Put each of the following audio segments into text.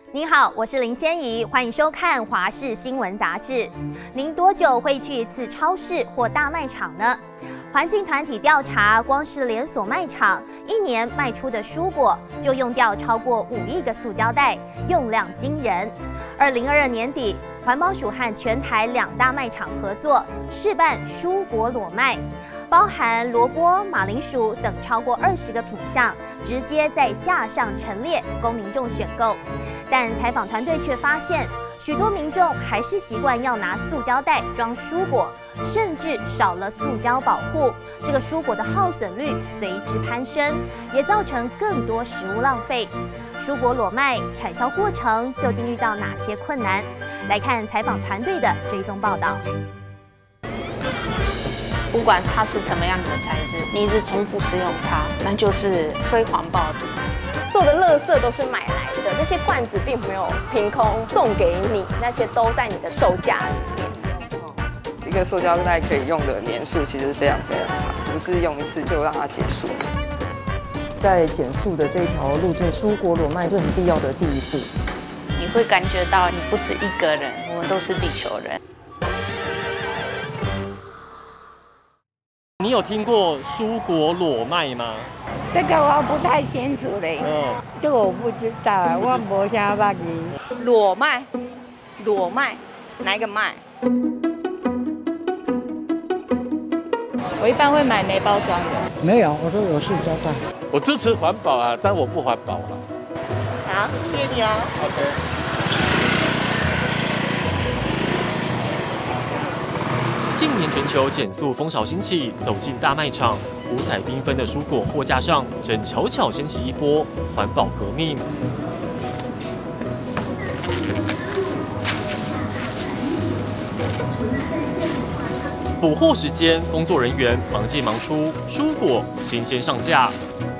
您好，我是林仙怡，欢迎收看华视新闻杂志。您多久会去一次超市或大卖场呢？环境团体调查，光是连锁卖场1年卖出的蔬果就用掉超过5亿个塑胶袋，用量惊人。2022年底，环保署和全台2大卖场合作，试办蔬果裸卖，包含萝卜、马铃薯等超过20个品项，直接在架上陈列，供民众选购。但采访团队却发现，许多民众还是习惯要拿塑胶袋装蔬果，甚至少了塑胶保护，这个蔬果的耗损率随之攀升，也造成更多食物浪费。蔬果裸卖产销过程究竟遇到哪些困难？来看采访团队的追踪报道。 不管它是什么样的材质，你一直重复使用它，那就是最环保的。 所有的垃圾都是买来的，这些罐子并没有凭空送给你，那些都在你的售价里面。 一个塑胶袋可以用的年数其实非常非常长，不是用一次就让它结束。 在减塑的这条路径，蔬果裸卖是很必要的第一步。 你会感觉到你不是一个人，我们都是地球人。 你有听过蔬果裸卖吗？ 这个我不太清楚嘞。这个我不知道啊，我没啥捌字。 裸卖，裸卖，哪一个卖？ 我一般会买没包装的。 没有，我都有塑胶袋。 我支持环保啊，但我不环保了。 好，谢谢你哦。 好的。 近年全球减塑风潮兴起，走进大卖场，五彩缤纷的蔬果货架上，正悄悄掀起一波环保革命。补货时间，工作人员忙进忙出，蔬果新鲜上架。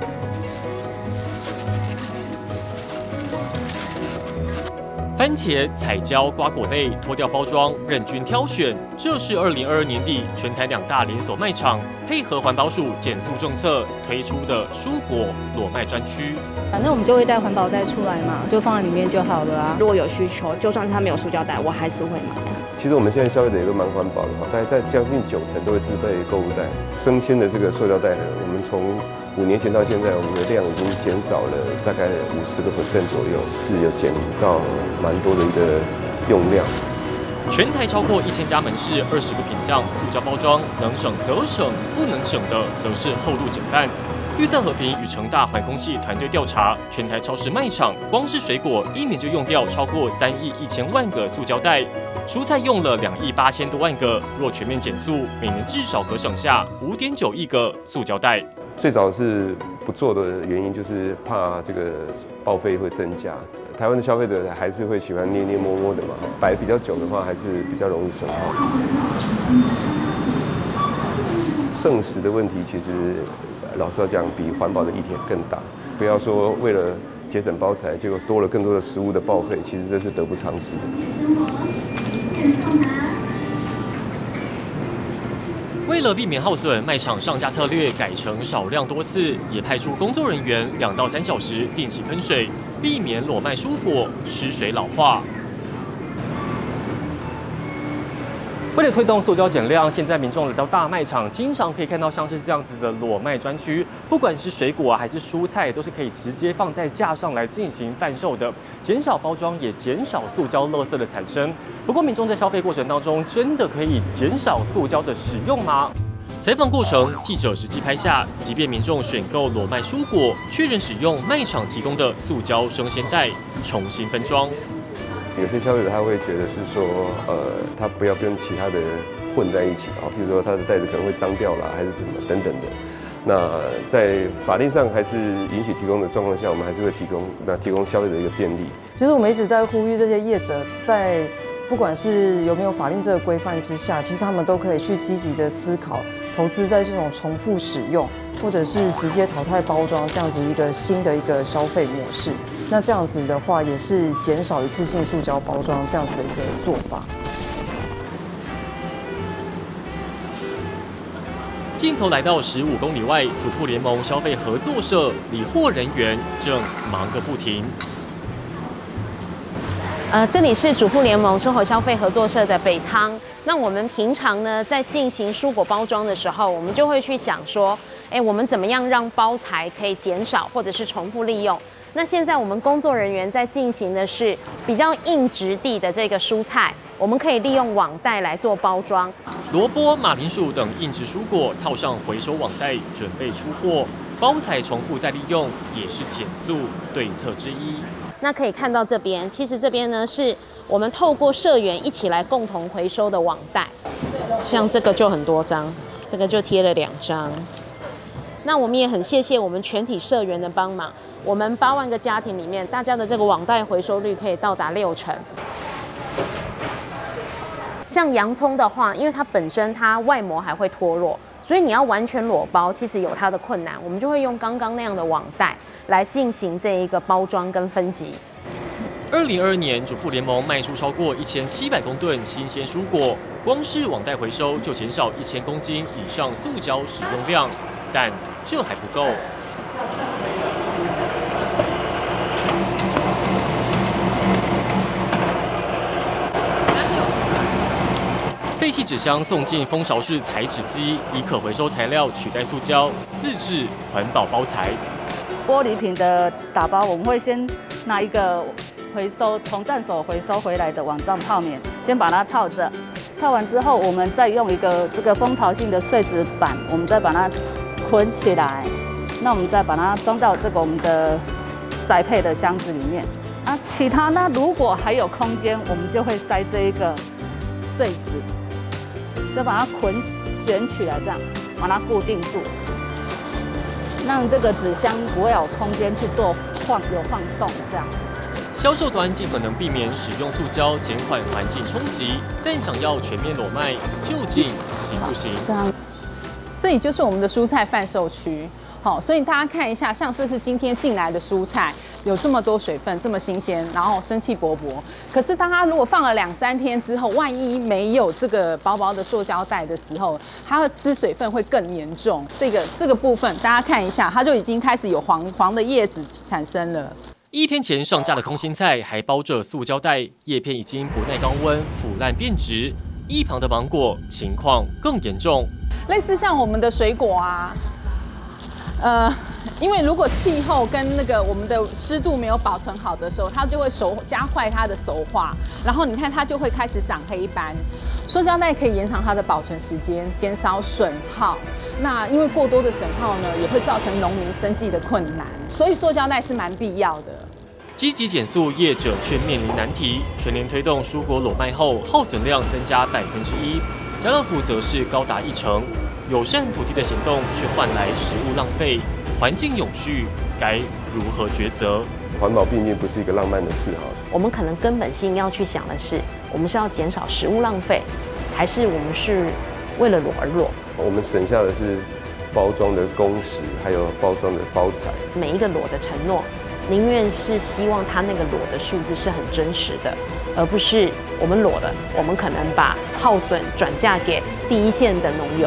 番茄、彩椒、瓜果类脱掉包装，任君挑选。这是2022年底全台2大连锁卖场配合环保署减塑政策推出的蔬果裸卖专区。 反正我们就会带环保袋出来嘛，就放在里面就好了啊。 如果有需求，就算是它没有塑胶袋，我还是会买。 其实我们现在消费者也都蛮环保的哈，大概在将近90%都会自备购物袋。生鲜的这个塑胶袋呢，我们从5年前到现在，我们的量已经减少了大概50%左右，是有减到蛮多的一个用量。 全台超过1000家门市，20个品项塑胶包装，能省则省，不能省的则是厚度减半。绿色和平与成大环空气团队调查，全台超市卖场光是水果1年就用掉超过3亿1000万个塑胶袋，蔬菜用了2亿8000多万个。若全面减塑，每年至少可省下5.9亿个塑胶袋。 最早是不做的原因，就是怕这个报废会增加。台湾的消费者还是会喜欢捏捏摸摸的嘛，摆比较久的话，还是比较容易损耗。剩食的问题，其实老实要讲，比环保的议题更大。不要说为了节省包材，结果多了更多的食物的报废，其实这是得不偿失的。 为了避免耗损，卖场上架策略改成少量多次，也派出工作人员2到3小时定期喷水，避免裸卖蔬果失水老化。为了推动塑胶减量，现在民众来到大卖场，经常可以看到像是这样子的裸卖专区，不管是水果还是蔬菜，都是可以直接放在架上来进行贩售的，减少包装，也减少塑胶垃圾的产生。不过，民众在消费过程当中，真的可以减少塑胶的使用吗？采访过程，记者实际拍下，即便民众选购裸卖蔬果，却仍使用卖场提供的塑胶生鲜袋重新分装。 有些消费者他会觉得是说，他不要跟其他的混在一起啊，譬如说他的袋子可能会脏掉啦，还是什么等等的。那在法令上还是允许提供的状况下，我们还是会提供消费者一个便利。 其实我们一直在呼吁这些业者，在不管是有没有法令这个规范之下，其实他们都可以去积极的思考，投资在这种重复使用，或者是直接淘汰包装这样子一个新的一个消费模式。那这样子的话，也是减少一次性塑胶包装这样子的一个做法。 镜头来到15公里外，主妇联盟消费合作社理货人员正忙个不停。 这里是主妇联盟生活消费合作社的北仓。那我们平常呢，在进行蔬果包装的时候，我们就会去想说，我们怎么样让包材可以减少或者是重复利用？那现在我们工作人员在进行的是比较硬质地的这个蔬菜，我们可以利用网袋来做包装。 萝卜、马铃薯等硬质蔬果套上回收网袋，准备出货。包材重复再利用也是减速对策之一。 那可以看到这边，其实这边呢是我们透过社员一起来共同回收的网袋，像这个就很多张，这个就贴了2张。那我们也很谢谢我们全体社员的帮忙。我们8万个家庭里面，大家的这个网袋回收率可以到达60%。像洋葱的话，因为它本身它外膜还会脱落，所以你要完全裸包，其实有它的困难。我们就会用刚刚那样的网袋来进行这一个包装跟分级。 2022年，主妇联盟卖出超过1700公吨新鲜蔬果，光是网袋回收就减少1000公斤以上塑胶使用量，但这还不够。废弃纸箱送进蜂巢式裁纸机，以可回收材料取代塑胶，自制环保包材。 玻璃瓶的打包，我们会先拿一个从站所回收回来的网状泡棉，先把它套着，套完之后，我们再用一个这个蜂巢性的碎纸板，我们再把它捆起来。那我们再把它装到这个我们的宅配的箱子里面。其他呢，如果还有空间，我们就会塞这一个碎纸，就把它卷起来，这样把它固定住，让这个纸箱不会有空间去做晃动这样。 销售端尽可能避免使用塑胶，减缓环境冲击，但想要全面裸卖，究竟行不行？ 这里就是我们的蔬菜贩售区。好，所以大家看一下，像这是今天进来的蔬菜，有这么多水分，这么新鲜，然后生气勃勃。可是当它如果放了2、3天之后，万一没有这个薄薄的塑胶袋的时候，它的吃水分会更严重。这个部分大家看一下，它就已经开始有黄的叶子产生了。 1天前上架的空心菜还包着塑胶袋，叶片已经不耐高温，腐烂变质。一旁的芒果情况更严重。 类似像我们的水果啊。因为如果气候跟我们的湿度没有保存好的时候，它就会加快它的熟化，然后你看它就会开始长黑斑。塑胶袋可以延长它的保存时间，减少损耗。那因为过多的损耗呢，也会造成农民生计的困难，所以塑胶袋是蛮必要的。 积极减速，业者却面临难题。全年推动蔬果裸卖后，耗损量增加1%，家乐福则是高达1成。友善土地的行动，却换来食物浪费，环境永续该如何抉择？ 环保毕竟不是一个浪漫的事哈。 我们可能根本性要去想的是，我们是要减少食物浪费，还是我们是为了裸而裸？ 我们省下的是包装的工时，还有包装的包材。 每一个裸的承诺，宁愿是希望它那个裸的数字是很真实的，而不是我们裸了，我们可能把耗损转嫁给第一线的农友。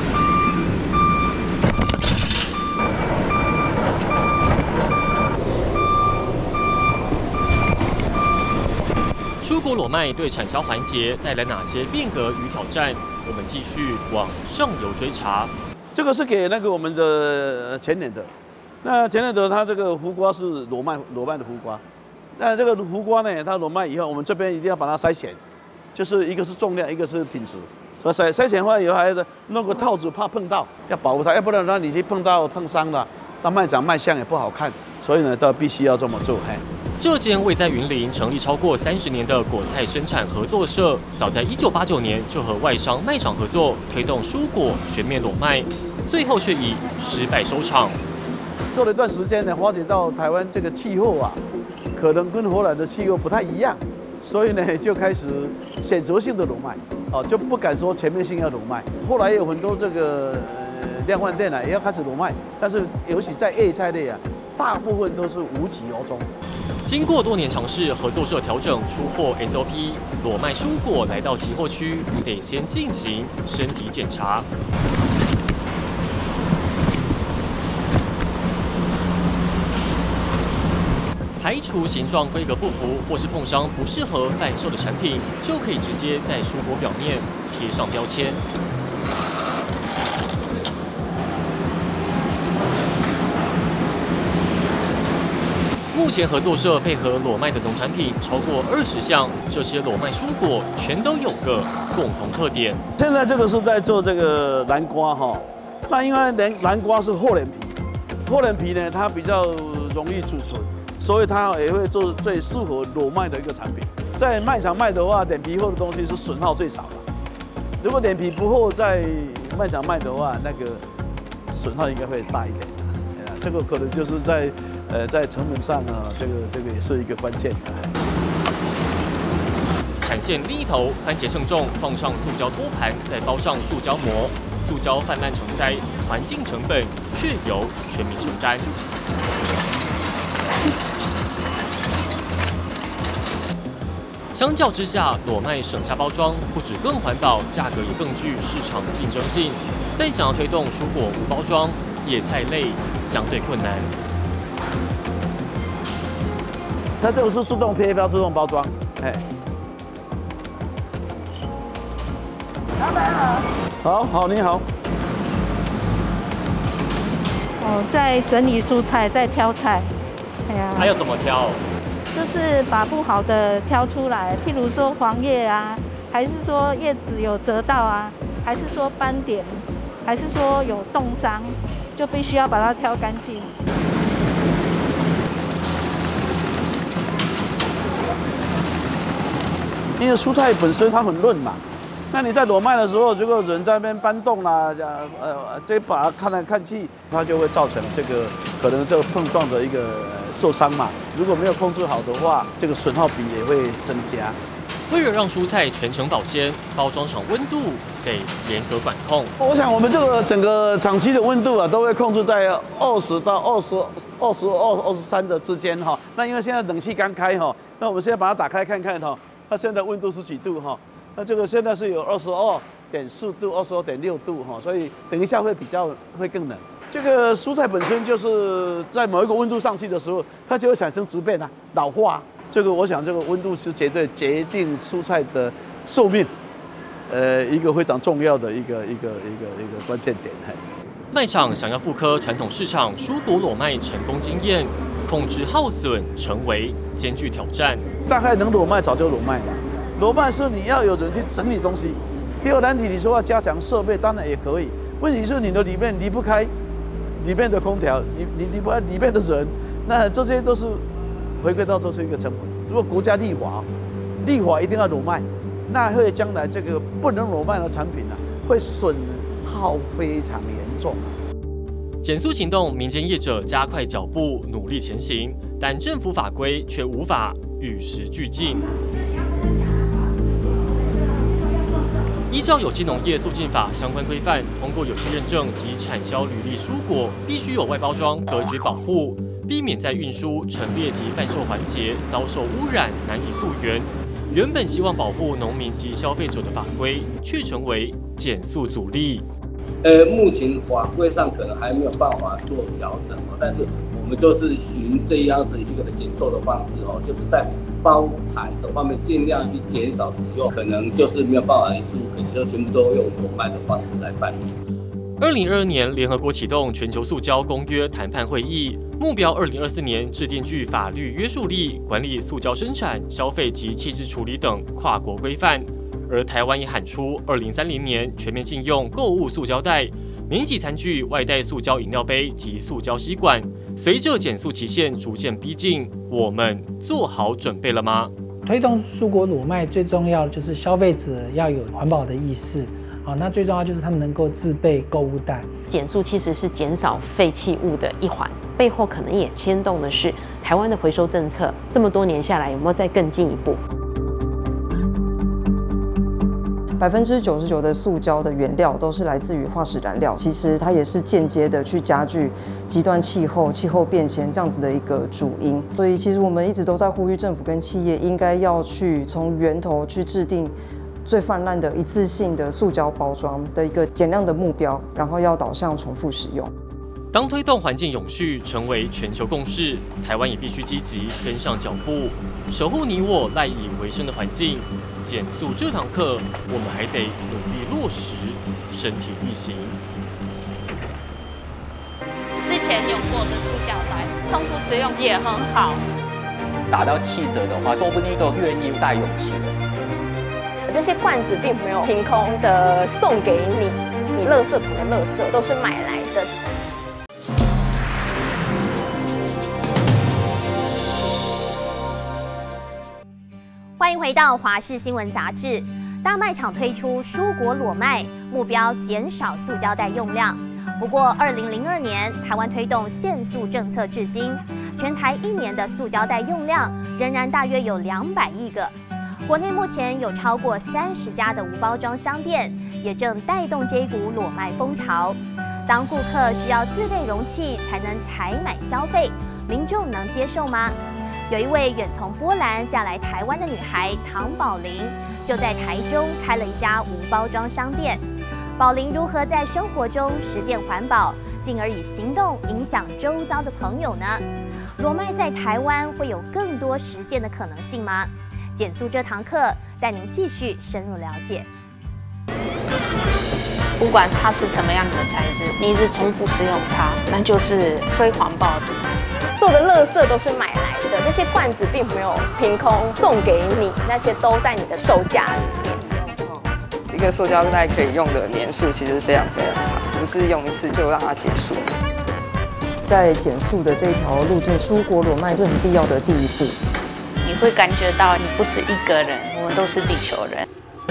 蔬果裸卖对产销环节带来哪些变革与挑战？我们继续往上游追查。 这个是给我们的前年的，那前年的它这个胡瓜是裸卖的胡瓜，那这个胡瓜呢，它裸卖以后，我们这边一定要把它筛选，就是一个是重量，一个是品质。所以筛选完以后还要弄个套子，怕碰到，要保护它，要不然让你去碰伤了，那卖长卖相也不好看。所以呢，它必须要这么做。 这间位在云林成立超过30年的果菜生产合作社，早在1989年就和外商卖场合作，推动蔬果全面裸卖，最后却以失败收场。 做了一段时间呢，发觉到台湾这个气候啊，可能跟荷兰的气候不太一样，所以呢，就开始选择性的裸卖，就不敢说全面性要裸卖。后来有很多这个量贩店也要开始裸卖，但是尤其在叶菜类啊，大部分都是无疾而终。 经过多年尝试，合作社调整出货 SOP， 裸卖蔬果来到集货区，得先进行身体检查。 排除形状规格不符或是碰伤不适合贩售的产品，就可以直接在书活表面贴上标签。目前合作社配合裸麦的农产品超过20项，这些裸麦蔬果全都有个共同特点。 现在这个是在做这个南瓜哈，那因为南瓜是厚脸皮，厚脸皮呢它比较容易储存，所以它也会做最适合裸麦的一个产品。在卖场卖的话，脸皮厚的东西是损耗最少的。如果脸皮不厚，在卖场卖的话，那个损耗应该会大一点。这个可能就是在成本上啊，这个也是一个关键。 产线另一头，番茄称重，放上塑胶托盘，再包上塑胶膜，塑胶泛滥成灾，环境成本却由全民承担。相较之下，裸麦省下包装，不止更环保，价格也更具市场竞争性。但想要推动蔬果无包装，野菜类相对困难。 它这个是自动贴标、自动包装，哎。老板好。好，你好。 哦，在整理蔬菜，在挑菜。哎呀。 还要怎么挑？ 就是把不好的挑出来，譬如说黄叶啊，还是说叶子有折到啊，还是说斑点，还是说有冻伤，就必须要把它挑干净。 因为蔬菜本身它很嫩嘛，那你在裸麦的时候，如果人在那边搬动啦，这把它看来看去，它就会造成这个可能这个碰撞的一个受伤嘛。如果没有控制好的话，这个损耗比也会增加。 为了让蔬菜全程保鲜，包装厂温度得严格管控。 我想我们这个整个厂区的温度啊，都会控制在20到22、23的之间哈。那因为现在冷气刚开哈，那我们现在把它打开看看哈。它现在温度是几度哈？那这个现在是有22.4度、22.6度哈，所以等一下会更冷。这个蔬菜本身就是在某一个温度上去的时候，它就会产生质变啊、老化。这个我想这个温度是绝对决定蔬菜的寿命，一个非常重要的一个关键点。 卖场想要复刻传统市场蔬果裸麦成功经验，控制耗损成为艰巨挑战。 大概能裸麦早就裸麦了，裸麦是你要有人去整理东西。第二难题，你说要加强设备，当然也可以。问题是你的里面离不开里面的空调，你离不开里面的人，那这些都是回归到这是一个成本。如果国家立法一定要裸麦，那会将来这个不能裸麦的产品呢，会损耗非常严重。 减速行动，民间业者加快脚步，努力前行，但政府法规却无法与时俱进。依照有机农业促进法相关规范，通过有机认证及产销履历蔬果，必须有外包装隔绝保护，避免在运输、陈列及贩售环节遭受污染，难以溯源。原本希望保护农民及消费者的法规，却成为减速阻力。 目前法规上可能还没有办法做调整哦，但是我们就是循这样子一个减塑的方式哦，就是在包材的方面尽量去减少使用，可能就是没有办法一次可能就全部都用裸麦的方式来办。 2022年，联合国启动全球塑胶公约谈判会议，目标2024年制定具法律约束力，管理塑胶生产、消费及弃置处理等跨国规范。而台湾也喊出2030年全面禁用购物塑胶袋、免洗餐具、外带塑胶饮料杯及塑胶吸管。随着减塑期限逐渐逼近，我们做好准备了吗？ 推动蔬果裸麦最重要的就是消费者要有环保的意识。好，那最重要就是他们能够自备购物袋。 减塑其实是减少废弃物的一环，背后可能也牵动的是台湾的回收政策。这么多年下来，有没有再更进一步 ？99%的塑胶的原料都是来自于化石燃料，其实它也是间接的去加剧极端气候变迁这样子的一个主因。所以其实我们一直都在呼吁政府跟企业应该要去从源头去制定最泛滥的一次性的塑胶包装的一个减量的目标，然后要导向重复使用。 当推动环境永续成为全球共识，台湾也必须积极跟上脚步，守护你我赖以为生的环境。减速这堂课，我们还得努力落实，身体力行。 之前用过的塑胶袋，重复使用也很好。 打到7折的话，说不定就愿意带勇气了。 这些罐子并没有凭空的送给你，你垃圾桶的垃圾都是买来的。 欢迎回到华视新闻杂志。大卖场推出蔬果裸卖，目标减少塑胶袋用量。不过，2002年台湾推动限塑政策至今，全台1年的塑胶袋用量仍然大约有200亿个。国内目前有超过30家的无包装商店，也正带动这一股裸卖风潮。当顾客需要自备容器才能采买消费，民众能接受吗？有一位远从波兰嫁来台湾的女孩唐宝玲，就在台中开了一家无包装商店。宝玲如何在生活中实践环保，进而以行动影响周遭的朋友呢？裸卖在台湾会有更多实践的可能性吗？减速这堂课带您继续深入了解。 不管它是什么样的材质，你一直重复使用它，那就是最环保的。 所有的垃圾都是买来的，这些罐子并没有凭空送给你，那些都在你的售价里面。 一个塑胶袋可以用的年数其实非常非常长，不是用一次就让它结束。 在减速的这一条路径，蔬果裸卖是很必要的第一步。 你会感觉到你不是一个人，我们都是地球人。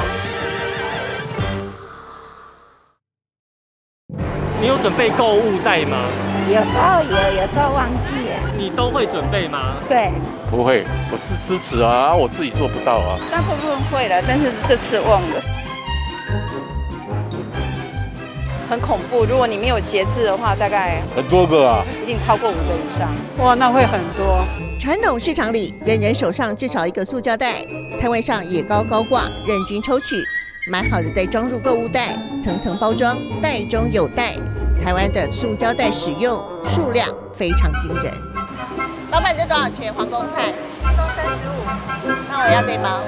你有准备购物袋吗？ 有时候有时候忘记了。 你都会准备吗？ 对， 不会，我是支持啊，我自己做不到啊。 大部分会了，但是这次忘了。 很恐怖，如果你没有节制的话，大概很多个啊， 一定超过5个以上。 哇，那会很多。 传统市场里，人人手上至少一个塑胶袋，摊位上也高高挂，任君抽取。买好了再装入购物袋，层层包装，袋中有袋。台湾的塑胶袋使用数量非常惊人。老板，这多少钱？皇宫菜？ 都35。 那我要这包。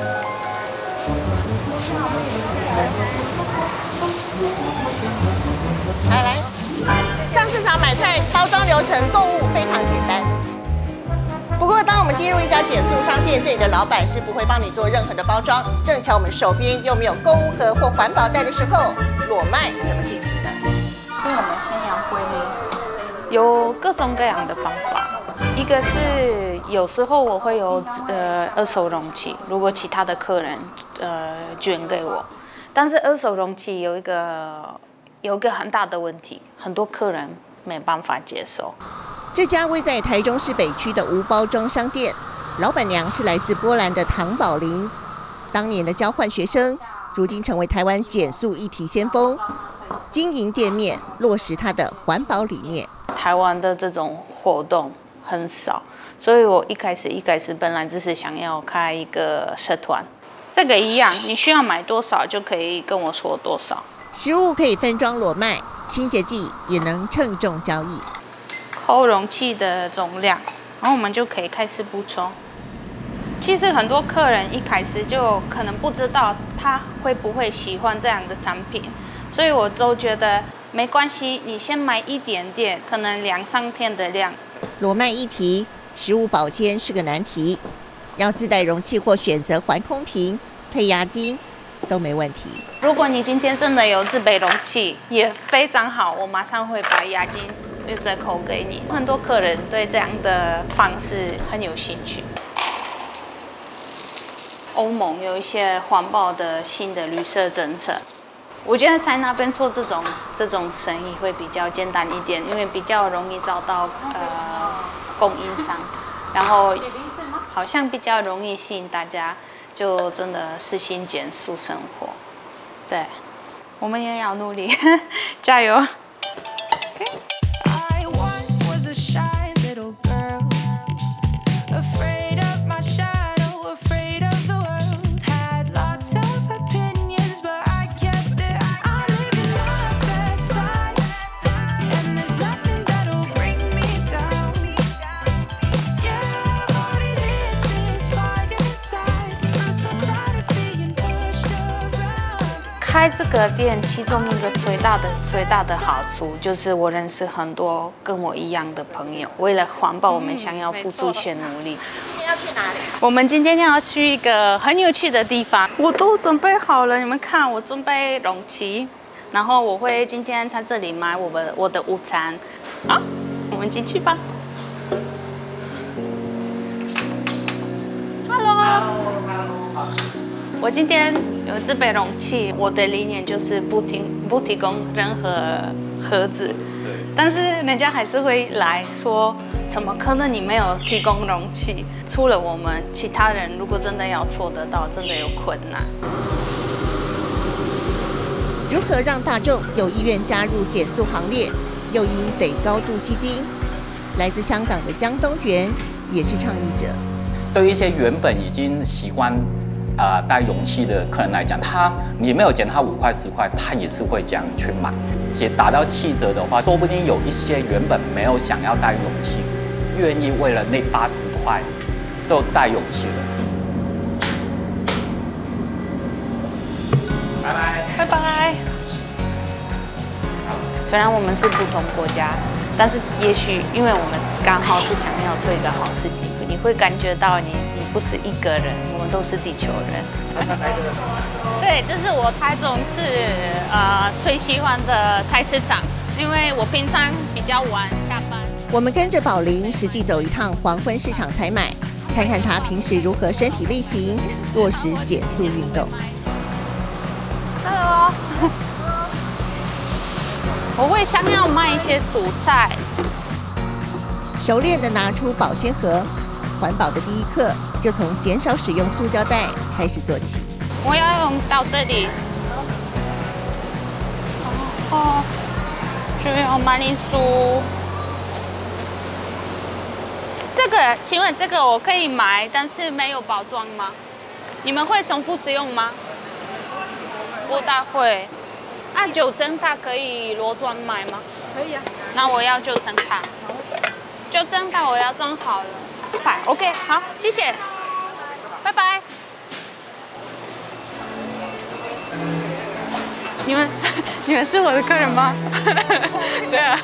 来，上市场买菜包装流程购物非常简单。不过，当我们进入一家减塑商店，这里的老板是不会帮你做任何的包装。正巧我们手边又没有购物盒或环保袋的时候，裸卖怎么进行呢？ 所以我们先要归类，有各种各样的方法。一个是有时候我会有二手容器，如果其他的客人捐给我，但是二手容器有一个很大的问题，很多客人没办法接受。 这家位在台中市北区的无包装商店，老板娘是来自波兰的唐宝玲，当年的交换学生，如今成为台湾减塑议题先锋，经营店面，落实她的环保理念。 台湾的这种活动很少，所以我一开始本来只是想要开一个社团。这个一样，你需要买多少就可以跟我说多少。 食物可以分装裸卖，清洁剂也能称重交易。 扣容器的总量，然后我们就可以开始补充。其实很多客人一开始就可能不知道他会不会喜欢这样的产品，所以我都觉得没关系，你先买一点点，可能2-3天的量。 裸卖议题，食物保鲜是个难题，要自带容器或选择环空瓶、配押金都没问题。 如果你今天真的有自备容器，也非常好，我马上会把押金折扣给你。很多客人对这样的方式很有兴趣。欧盟有一些环保的新的绿色政策，我觉得在那边做这种生意会比较简单一点，因为比较容易找到供应商，然后好像比较容易吸引大家，就真的实行减塑生活。对，我们也要努力，加油！ 开这个店，其中一个最大的好处就是我认识很多跟我一样的朋友。为了环保，我们想要付出一些努力。 今天要去哪里？ 我们今天要去一个很有趣的地方，我都准备好了。你们看，我准备容器，然后我会今天在这里买我的午餐。好，我们进去吧。Hello。我今天有这杯容器，我的理念就是不提供任何盒子，但是人家还是会来说，怎么可能你没有提供容器？除了我们，其他人如果真的要做得到，真的有困难。 如何让大众有意愿加入减塑行列，又因得高度吸睛。来自香港的江东元也是倡议者。 对于一些原本已经习惯带容器的客人来讲，你没有减他5块10块，他也是会这样去买。且达到7折的话，说不定有一些原本没有想要带容器，愿意为了那80块就带容器了。拜拜， 拜拜。虽然我们是不同国家，但是也许因为我们刚好是想要做一个好事情，你会感觉到你不是一个人，我们都是地球人。对，这是我台中市最喜欢的菜市场，因为我平常比较晚下班。 我们跟着宝玲实际走一趟黄昏市场采买，看看她平时如何身体力行落实减塑运动。 Hello， 我会想要卖一些蔬菜。 熟练地拿出保鲜盒，环保的第一课就从减少使用塑胶袋开始做起。 我要用到这里，然后就要马铃薯。这个，请问这个我可以买，但是没有包装吗？你们会重复使用吗？不大会。9针它可以裸装买吗？可以啊。那我要9针它。9针它我要装好了。OK， 好，谢谢，拜拜。你们是我的客人吗？对啊。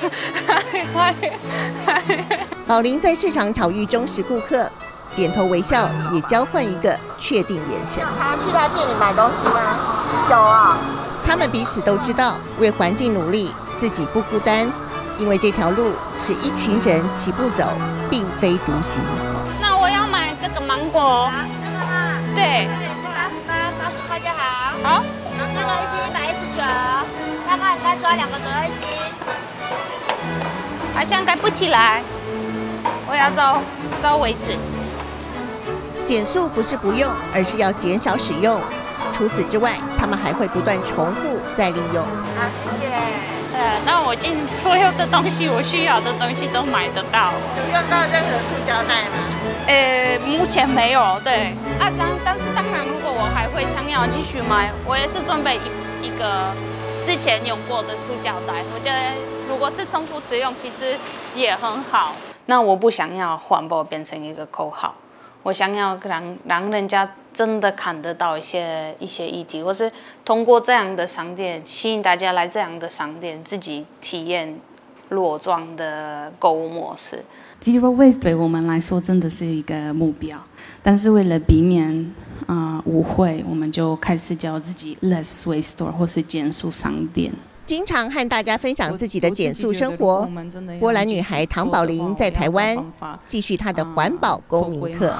宝玲在市场巧遇忠实顾客，点头微笑，也交换一个确定眼神。 常去他店里买东西吗？有啊。 他们彼此都知道，为环境努力，自己不孤单，因为这条路是一群人齐步走，并非独行。 那我要买这个芒果。对。 80块就好。 好。 然后这个1斤119，大概应该抓2个左右1斤。 好像盖不起来，我要找位置。 减塑不是不用，而是要减少使用。除此之外，他们还会不断重复再利用。 好，谢谢。那我所有的东西，我需要的东西都买得到。 有用到任何塑胶袋吗？ 目前没有。对。但是当然，如果我还会想要继续买，我也是准备一个之前用过的塑胶袋。我觉得如果是重复使用，其实也很好。那我不想要环保变成一个口号。我想要让人家真的看得到一些议题，或是通过这样的商店吸引大家来这样的商店，自己体验裸装的购物模式。 Zero waste 对我们来说真的是一个目标，但是为了避免误会，我们就开始叫自己 Less Waste Store 或是减塑商店。 经常和大家分享自己的减塑生活，波兰女孩唐宝玲在台湾继续她的环保公民课。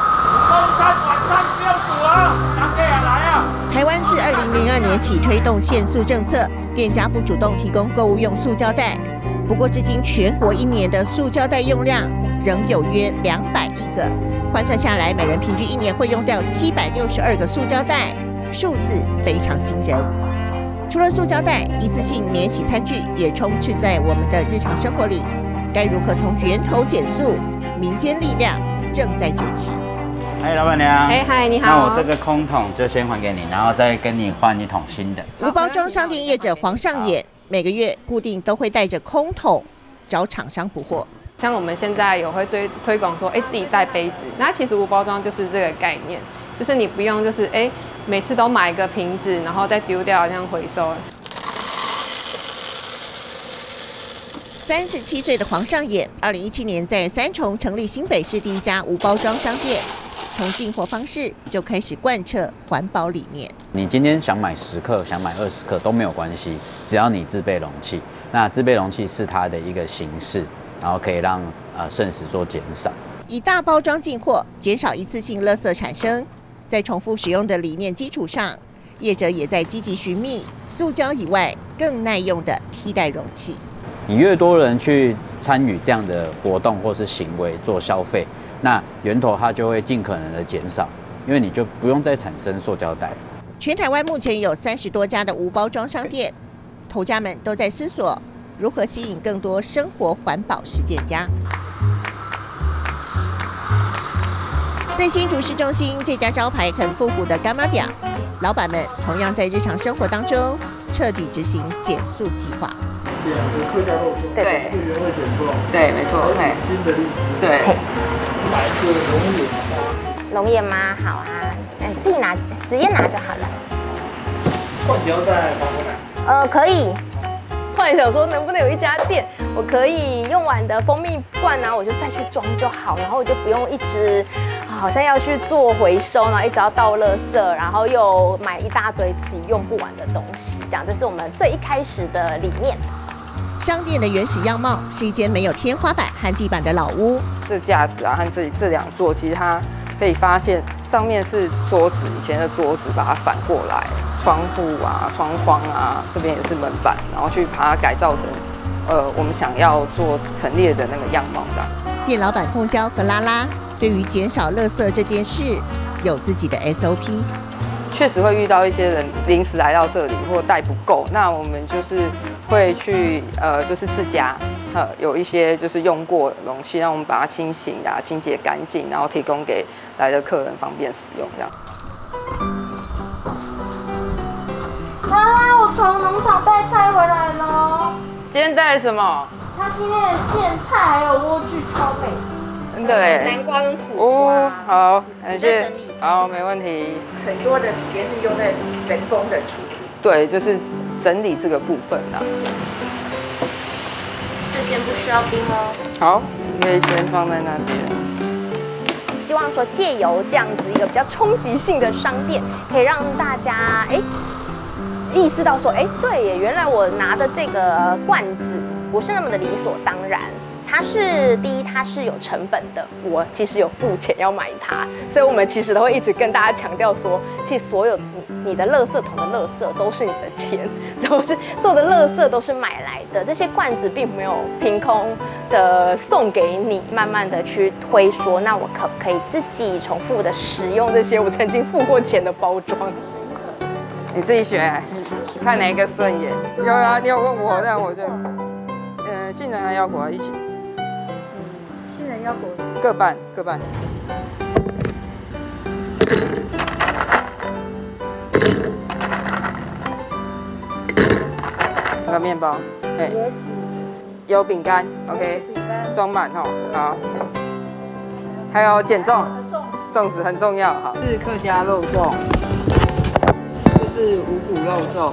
台湾自2002年起推动限塑政策，店家不主动提供购物用塑胶袋。不过，至今全国1年的塑胶袋用量仍有约200亿个，换算下来，每人平均1年会用掉762个塑胶袋，数字非常惊人。除了塑胶袋，一次性免洗餐具也充斥在我们的日常生活里。该如何从源头减塑？民间力量正在崛起。 嗨，老板娘。 嗨，你好。 那我这个空桶就先还给你，然后再跟你换1桶新的。 无包装商店业者黄尚衍每个月固定都会带着空桶找厂商补货。 像我们现在有会推广说，自己带杯子，那其实无包装就是这个概念，就是你不用就是每次都买一个瓶子，然后再丢掉，这样回收。 37岁的黄尚衍，2017年在三重成立新北市第一家无包装商店，从进货方式就开始贯彻环保理念。 你今天想买10克，想买20克都没有关系，只要你自备容器。那自备容器是它的一个形式，然后可以让剩食做减少。 以大包装进货，减少一次性垃圾产生，在重复使用的理念基础上，业者也在积极寻觅塑胶以外更耐用的替代容器。 你越多人去参与这样的活动或是行为做消费，那源头它就会尽可能的减少，因为你就不用再产生塑胶袋。 全台湾目前有30多家的无包装商店，头家们都在思索如何吸引更多生活环保实践家。在新竹市中心这家招牌很复古的干妈店，老板们同样在日常生活当中彻底执行减塑计划。 2个客家肉粽， 对， 1个原味卷粽， 对，没错， 还有5斤的荔枝， 对， 买一个龙眼吗？ 龙眼吗？好啊，自己拿，直接拿就好了。 换你要再拿回来？ 可以。后来想说，能不能有一家店，我可以用完的蜂蜜罐啊，我就再去装就好，然后我就不用一直好像要去做回收，然后一直要倒垃圾，然后又买一大堆自己用不完的东西，这样这是我们最一开始的理念。 商店的原始样貌是一间没有天花板和地板的老屋。 这架子啊和这2座，其实它可以发现上面是桌子，以前的桌子把它反过来，窗户啊、窗框啊，这边也是门板，然后去把它改造成我们想要做陈列的那个样貌的。 店老板凤娇和拉拉对于减少垃圾这件事有自己的 SOP。 确实会遇到一些人临时来到这里或带不够，那我们就是会去就是自家有一些就是用过容器，让我们把它清洗啊、清洁干净，然后提供给来的客人方便使用这样。 妈妈，我从农场带菜回来了。 今天带什么？ 他今天的苋菜还有莴苣超美。 真的哎。 南瓜跟苦瓜。 哦，好，感谢。好，没问题。 很多的时间是用在人工的处理。 对，就是整理这个部分啊。 这先不需要冰哦。 好，你可以先放在那边。 希望说借由这样子一个比较冲击性的商店，可以让大家意识到说，对耶，原来我拿的这个罐子不是那么的理所当然。它是第一，它是有成本的，我其实有付钱要买它，所以我们其实都会一直跟大家强调说，其实所有你的垃圾桶的垃圾都是你的钱，所有的垃圾都是买来的，这些罐子并没有凭空的送给你，慢慢的去推说，那我可不可以自己重复的使用这些我曾经付过钱的包装？ 你自己选，看哪一个顺眼。有啊，你有问我，但我就杏仁和腰果一起。 杏仁腰果各半。那个面包， 椰子， 有饼干 ，OK， 装满哦，好。还有减重，粽子很重要，好。这是客家肉粽，这是五谷肉粽。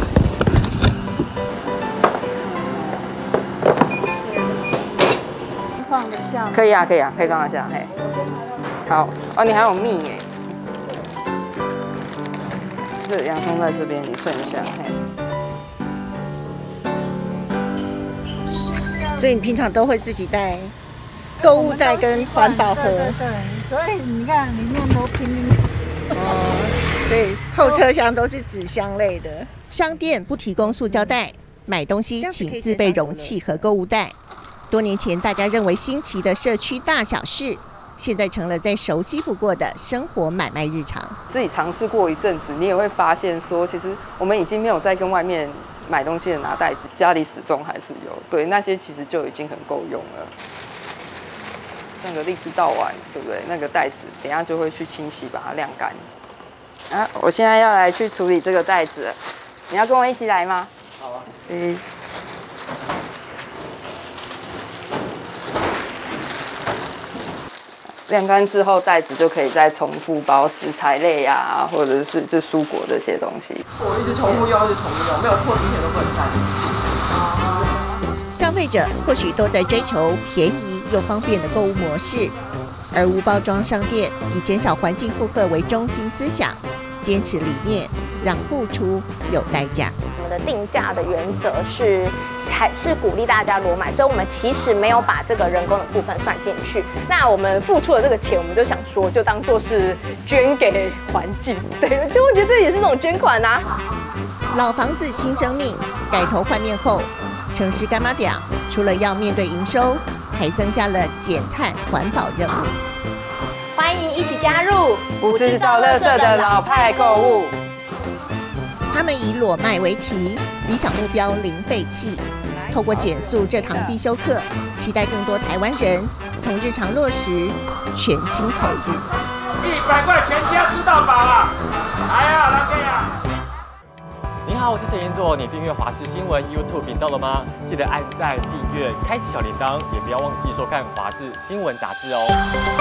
放得下？ 可以啊，可以放得下，嘿。好，哦，你还有蜜耶。这洋葱在这边，你称一下，嘿。 所以你平常都会自己带购物袋跟环保盒。 对，所以你看里面都拼命。 对，后车厢都是纸箱类的。商店不提供塑胶袋，买东西请自备容器和购物袋。多年前大家认为新奇的社区大小事，现在成了再熟悉不过的生活买卖日常。 自己尝试过一阵子，你也会发现说，其实我们已经没有再跟外面买东西的拿袋子，家里始终还是有。对，那些其实就已经很够用了。那个荔枝倒完，对不对？那个袋子等一下就会去清洗，把它晾干。啊，我现在要来去处理这个袋子了，你要跟我一起来吗？好啊。 晾干之后，袋子就可以再重复包食材类啊，或者是这蔬果这些东西。 我一直重复用，一直重复用，没有破之前都不能带。 消费者或许都在追求便宜又方便的购物模式，而无包装商店以减少环境负荷为中心思想，坚持理念，让付出有代价。 我们的定价的原则还是鼓励大家裸买，所以我们其实没有把这个人工的部分算进去。那我们付出的这个钱，我们就想说，就当做是捐给环境，对，就我觉得这也是种捐款啊。 老房子新生命，改头换面后，城市干妈店除了要面对营收，还增加了减碳环保任务。 欢迎一起加入不制造垃圾的老派购物。 他们以裸卖为题，理想目标零废弃。透过减塑这堂必修课，期待更多台湾人从日常落实，全心投入。 100块全家吃到饱啊！来啊，来这样。 你好，我是陈彦作，你订阅华视新闻 YouTube 频道了吗？记得按赞、订阅、开启小铃铛，也不要忘记收看华视新闻杂志哦。